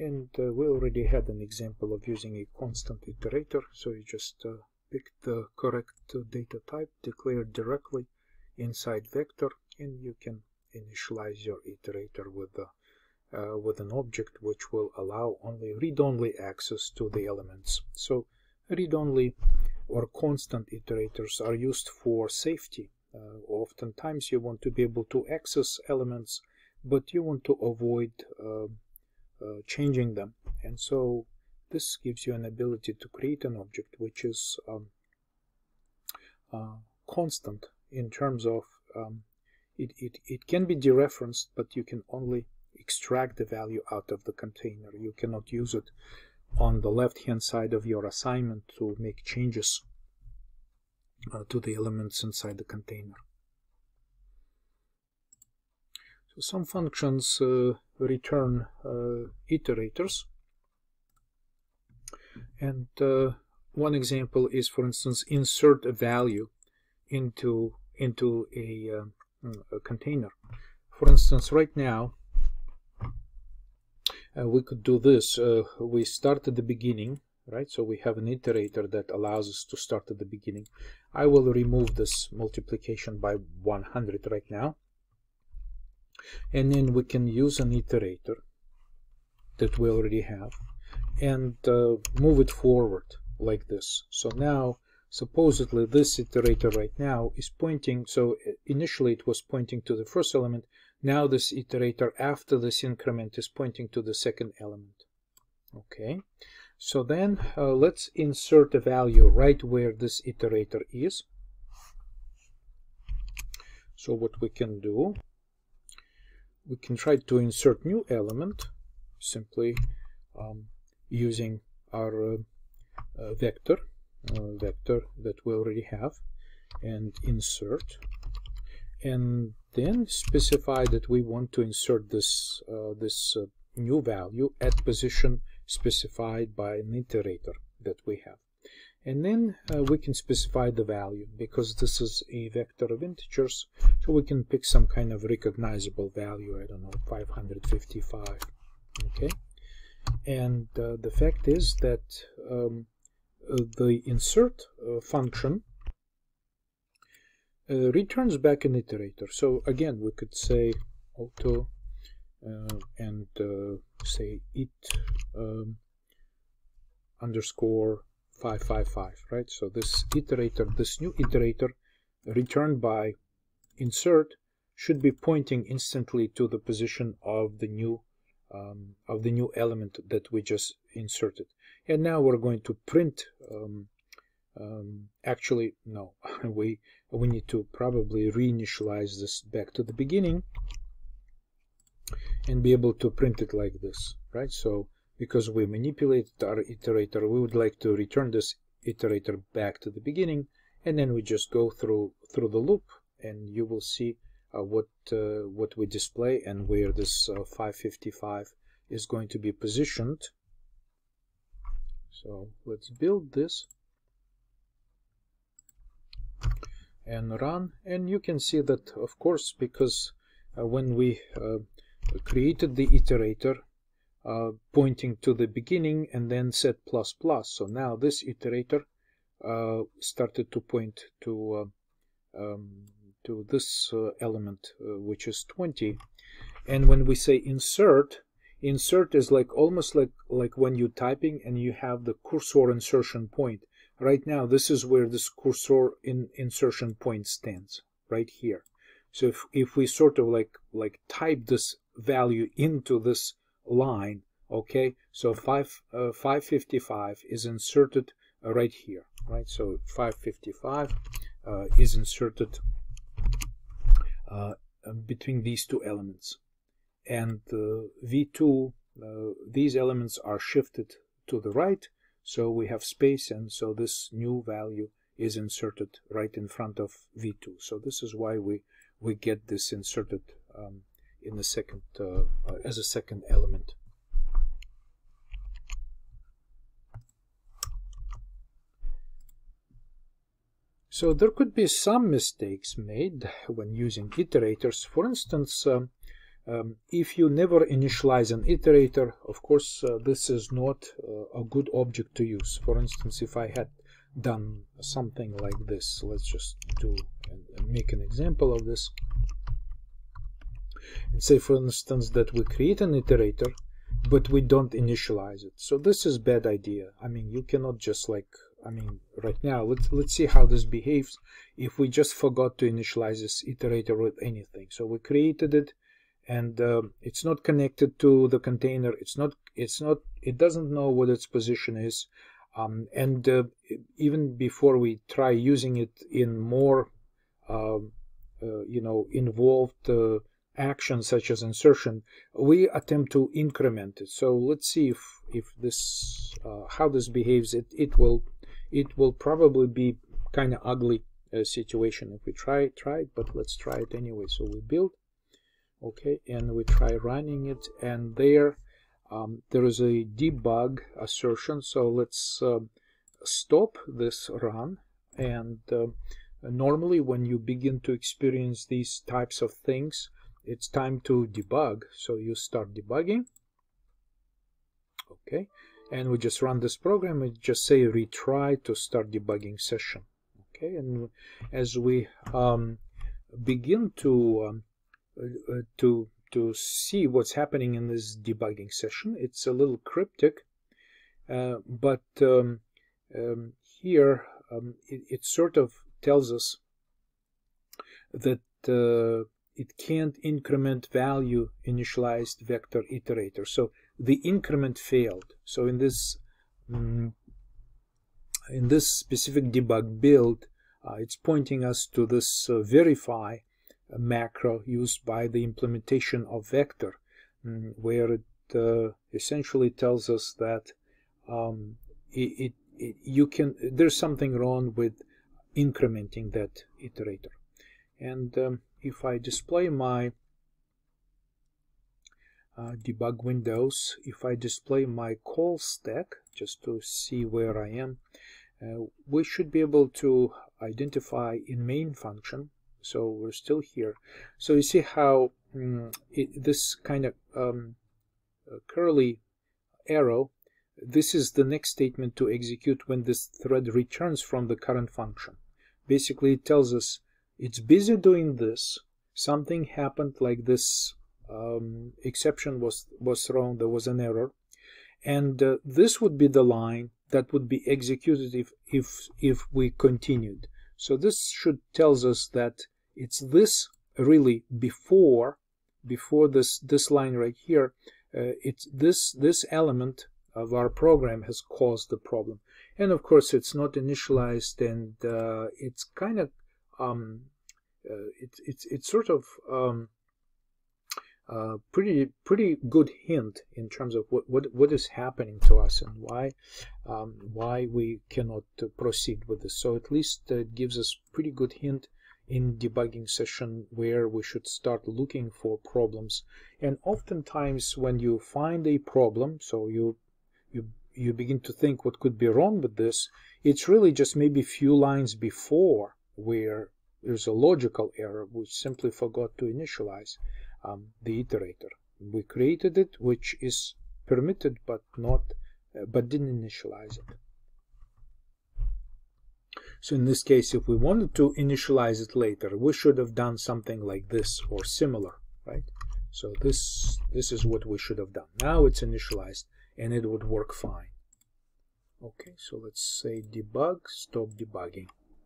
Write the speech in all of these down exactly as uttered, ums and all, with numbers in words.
and uh, we already had an example of using a constant iterator. So you just uh, pick the correct uh, data type, declare directly inside vector, and you can initialize your iterator with the uh, with an object which will allow only read-only access to the elements. So read-only or constant iterators are used for safety. Uh, oftentimes you want to be able to access elements, but you want to avoid uh, uh, changing them, and so this gives you an ability to create an object which is um, uh, constant in terms of um, it, it, it can be dereferenced, but you can only extract the value out of the container. You cannot use it on the left hand side of your assignment to make changes uh, to the elements inside the container. So some functions uh, return uh, iterators, and uh, one example is, for instance, insert a value into into a, uh, a container. For instance, right now uh, we could do this. Uh, we start at the beginning, right? So we have an iterator that allows us to start at the beginning. I will remove this multiplication by one hundred right now. And then we can use an iterator that we already have and uh, move it forward like this. So now supposedly this iterator right now is pointing, so initially it was pointing to the first element. Now this iterator after this increment is pointing to the second element. Okay, so then uh, let's insert a value right where this iterator is. So what we can do, we can try to insert new element simply um, using our uh, uh, vector uh, vector that we already have, and insert, and then specify that we want to insert this uh, this uh, new value at position specified by an iterator that we have. And then uh, we can specify the value, because this is a vector of integers, so we can pick some kind of recognizable value, I don't know, five hundred fifty-five. Okay, and uh, the fact is that um, uh, the insert uh, function uh, returns back an iterator. So again, we could say auto uh, and uh, say it um, underscore five five five, right? So this iterator, this new iterator returned by insert should be pointing instantly to the position of the new um, of the new element that we just inserted. And now we're going to print. Um, um, actually, no, we we need to probably reinitialize this back to the beginning and be able to print it like this, right? So because we manipulated our iterator, we would like to return this iterator back to the beginning, and then we just go through through the loop, and you will see uh, what uh, what we display and where this uh, five fifty-five is going to be positioned. So let's build this and run, and you can see that, of course, because uh, when we uh, created the iterator, Uh, pointing to the beginning and then set plus plus, so now this iterator uh, started to point to uh, um, to this uh, element uh, which is twenty. And when we say insert, insert is like almost like like when you're typing and you have the cursor insertion point. Right now this is where this cursor in insertion point stands, right here. So if, if we sort of like like type this value into this line, okay, so five uh, five fifty-five is inserted uh, right here, right? So five fifty-five uh, is inserted uh, between these two elements, and uh, V two, uh, these elements are shifted to the right, so we have space, and so this new value is inserted right in front of V two. So this is why we we get this inserted um, in the second uh, uh, as a second element. So there could be some mistakes made when using iterators. For instance, um, Um, if you never initialize an iterator, of course, uh, this is not uh, a good object to use. For instance, if I had done something like this, let's just do and make an example of this. And say, for instance, that we create an iterator, but we don't initialize it. So this is bad idea. I mean, you cannot just like, I mean, right now, let's, let's see how this behaves if we just forgot to initialize this iterator with anything. So we created it, and uh, it's not connected to the container. It's not, it's not, it doesn't know what its position is. Um, and uh, even before we try using it in more, uh, uh, you know, involved uh, actions such as insertion, we attempt to increment it. So let's see if if this uh, how this behaves. It it will it will probably be kind of ugly uh, situation if we try try it, but let's try it anyway. So we build, okay, and we try running it, and there um, there is a debug assertion. So let's uh, stop this run, and uh, normally when you begin to experience these types of things, it's time to debug. So you start debugging, okay, and we just run this program and just say retry to start debugging session, okay. And as we um, begin to um, uh, to to see what's happening in this debugging session, it's a little cryptic, uh, but um, um, here um, it, it sort of tells us that uh, it can't increment value initialized vector iterator. So the increment failed. So in this um, in this specific debug build, uh, it's pointing us to this uh, verify uh, macro used by the implementation of vector, um, where it uh, essentially tells us that um, it, it, it you can there's something wrong with incrementing that iterator. And um, if I display my uh, debug windows, if I display my call stack, just to see where I am, uh, we should be able to identify in main function. So we're still here. So you see how um, it, this kind of um, uh, curly arrow, this is the next statement to execute when this thread returns from the current function. Basically, it tells us it's busy doing this, something happened, like this um, exception was was thrown, there was an error, and uh, this would be the line that would be executed if if if we continued. So this should tells us that it's this really before before this this line right here, uh, it's this this element of our program has caused the problem. And of course it's not initialized, and uh, it's kind of um, uh, it's it's it's sort of um, uh, pretty pretty good hint in terms of what what what is happening to us and why um, why we cannot uh, proceed with this. So at least uh, it gives us pretty good hint in debugging session where we should start looking for problems. And oftentimes when you find a problem, so you you you begin to think what could be wrong with this, it's really just maybe a few lines before where there's a logical error. We simply forgot to initialize um, the iterator. We created it, which is permitted but not uh, but didn't initialize it. So in this case, if we wanted to initialize it later, we should have done something like this or similar, right? So this this is what we should have done. Now it's initialized and it would work fine. Okay, so let's say debug, stop debugging.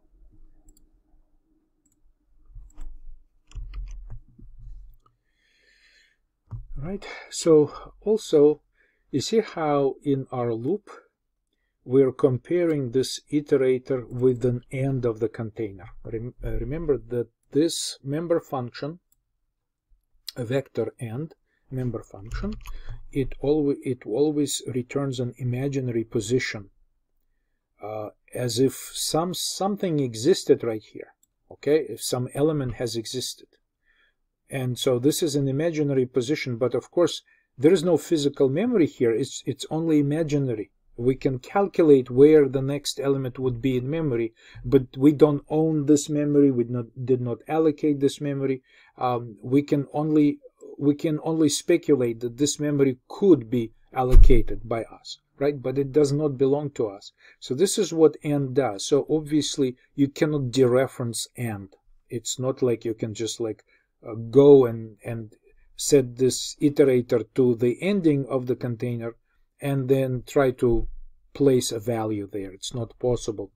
Right, so also you see how in our loop we're comparing this iterator with an end of the container. Rem uh, remember that this member function, a vector end member function, it always it always returns an imaginary position, uh, as if some something existed right here. Okay, if some element has existed, and so this is an imaginary position. But of course, there is no physical memory here. It's it's only imaginary. We can calculate where the next element would be in memory, but we don't own this memory. We not, did not allocate this memory. Um, we can only we can only speculate that this memory could be allocated by us, right? But it does not belong to us. So this is what AND does. So obviously you cannot dereference AND. It's not like you can just like uh, go and, and set this iterator to the ending of the container and then try to place a value there. It's not possible.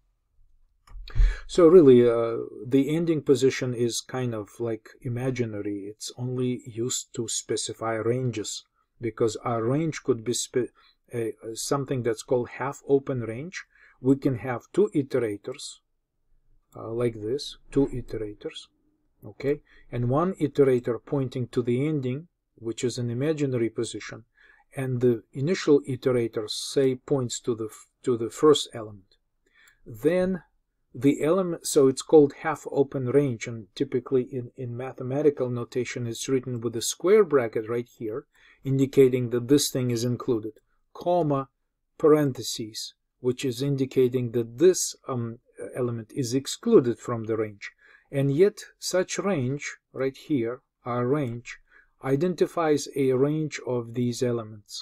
So really, uh, the ending position is kind of like imaginary. It's only used to specify ranges, because our range could be spe uh, something that's called half-open range. We can have two iterators, uh, like this, two iterators, okay? And one iterator pointing to the ending, which is an imaginary position, and the initial iterator, say, points to the, to the first element. Then the element, so it's called half-open range, and typically in, in mathematical notation it's written with a square bracket right here, indicating that this thing is included, comma, parentheses, which is indicating that this um, element is excluded from the range. And yet such range, right here, our range, identifies a range of these elements.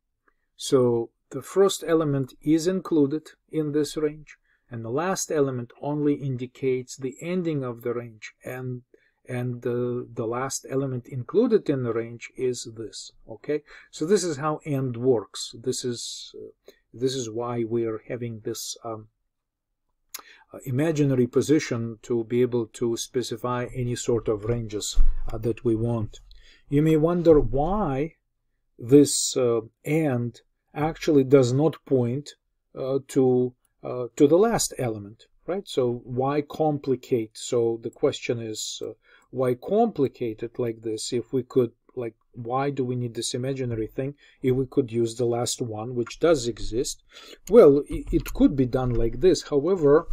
So the first element is included in this range, and the last element only indicates the ending of the range, and and the the last element included in the range is this. Okay, so this is how AND works. This is uh, this is why we are having this um, uh, imaginary position to be able to specify any sort of ranges uh, that we want. You may wonder why this uh, AND actually does not point uh, to Uh, to the last element, right? So why complicate? So the question is, uh, why complicate it like this if we could, like, why do we need this imaginary thing if we could use the last one, which does exist? Well, it, it could be done like this. However,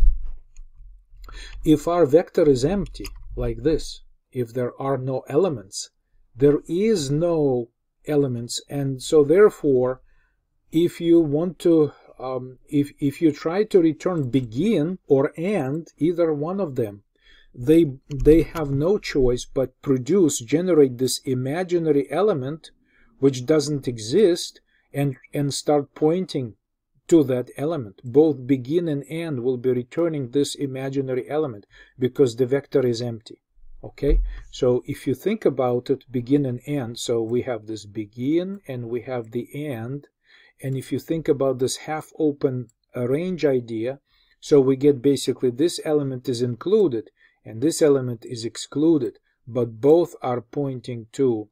if our vector is empty, like this, if there are no elements, there is no elements, and so therefore, if you want to Um, if, if you try to return begin or end, either one of them, they, they have no choice but produce, generate this imaginary element which doesn't exist, and, and start pointing to that element. Both begin and end will be returning this imaginary element because the vector is empty. Okay, so if you think about it, begin and end, so we have this begin and we have the end. And if you think about this half-open range idea, so we get basically this element is included and this element is excluded, but both are pointing to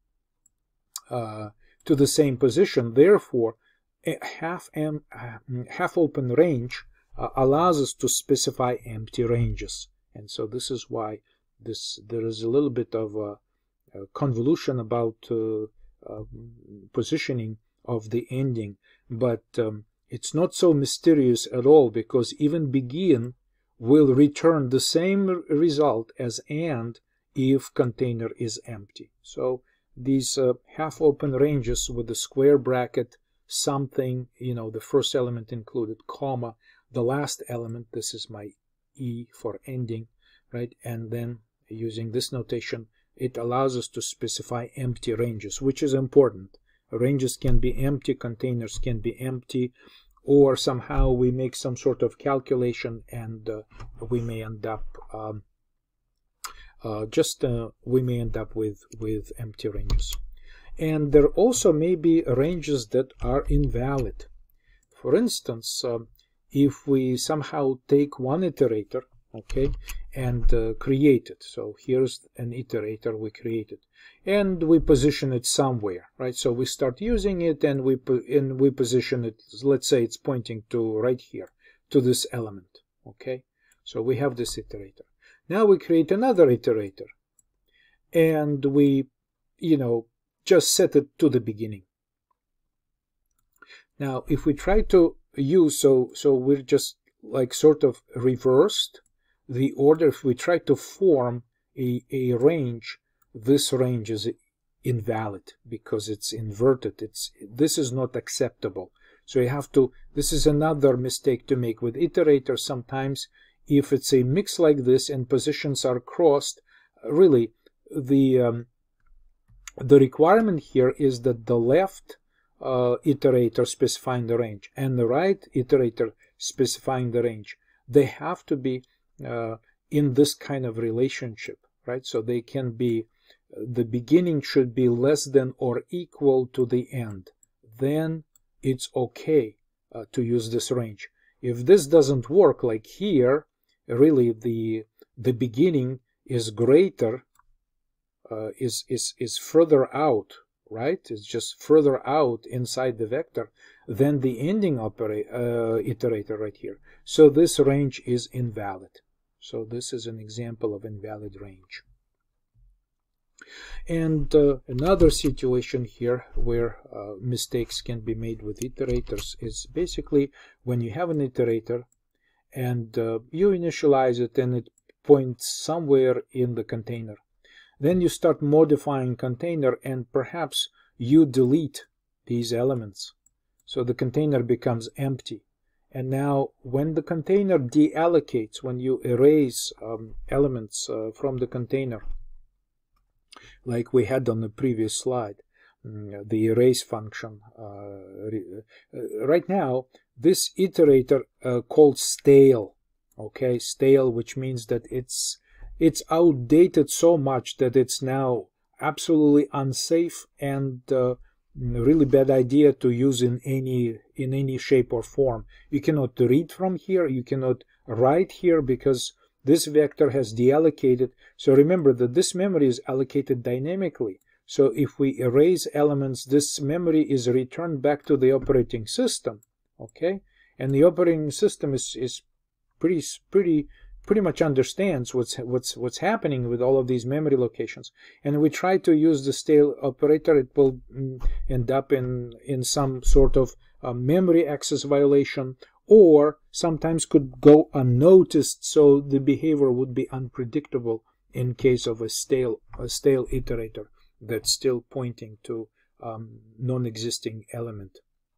uh, to the same position. Therefore, a half em half-open range uh, allows us to specify empty ranges, and so this is why this there is a little bit of a, a convolution about uh, uh, positioning of the ending, but um, it's not so mysterious at all, because even begin will return the same result as AND if container is empty. So these uh, half-open ranges with the square bracket, something, you know, the first element included, comma, the last element, this is my E for ending, right? And then using this notation, it allows us to specify empty ranges, which is important. Ranges can be empty, containers can be empty, or somehow we make some sort of calculation and uh, we may end up um, uh, just uh, we may end up with with empty ranges. And there also may be ranges that are invalid. For instance, uh, if we somehow take one iterator, okay, and uh, create it. So here's an iterator we created, and we position it somewhere, right? So we start using it, and we and we position it. Let's say it's pointing to right here, to this element, okay? So we have this iterator. Now we create another iterator, and we, you know, just set it to the beginning. Now, if we try to use, so so we're just like sort of reversed the order. If we try to form a, a range, this range is invalid because it's inverted. It's this is not acceptable. So you have to, this is another mistake to make with iterator. Sometimes if it's a mix like this and positions are crossed, really the um, the requirement here is that the left uh, iterator specifying the range and the right iterator specifying the range, they have to be uh, in this kind of relationship, right? So they can be, the beginning should be less than or equal to the end. Then it's okay uh, to use this range. If this doesn't work, like here, really the the beginning is greater, uh, is is is further out, right? It's just further out inside the vector than the ending opera, uh, iterator right here. So this range is invalid. So this is an example of invalid range. And uh, another situation here where uh, mistakes can be made with iterators is basically when you have an iterator and uh, you initialize it and it points somewhere in the container. Then you start modifying container and perhaps you delete these elements. So the container becomes empty. And now when the container deallocates, when you erase um, elements uh, from the container, like we had on the previous slide, the erase function. Uh, right now, this iterator uh, called stale, okay, stale, which means that it's it's outdated so much that it's now absolutely unsafe and uh, really bad idea to use in any in any shape or form. You cannot read from here, you cannot write here because this vector has deallocated. So remember that this memory is allocated dynamically. So if we erase elements, this memory is returned back to the operating system, okay? And the operating system is is pretty pretty pretty much understands what's what's what's happening with all of these memory locations. And we try to use the stale operator, it will end up in in some sort of uh, memory access violation, or sometimes could go unnoticed, so the behavior would be unpredictable in case of a stale a stale iterator that's still pointing to um, non-existing element.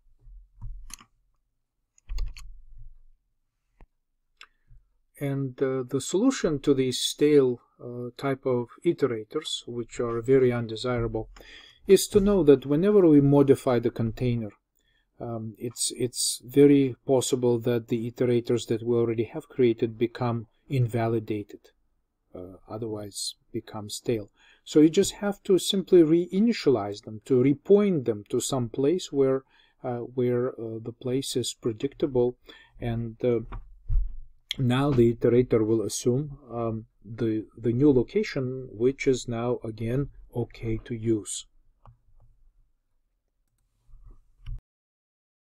And uh, the solution to these stale uh, type of iterators, which are very undesirable, is to know that whenever we modify the container, Um, it's it's very possible that the iterators that we already have created become invalidated, uh, otherwise become stale. So you just have to simply reinitialize them, to repoint them to some place where uh, where uh, the place is predictable, and uh, now the iterator will assume um, the the new location, which is now again okay to use.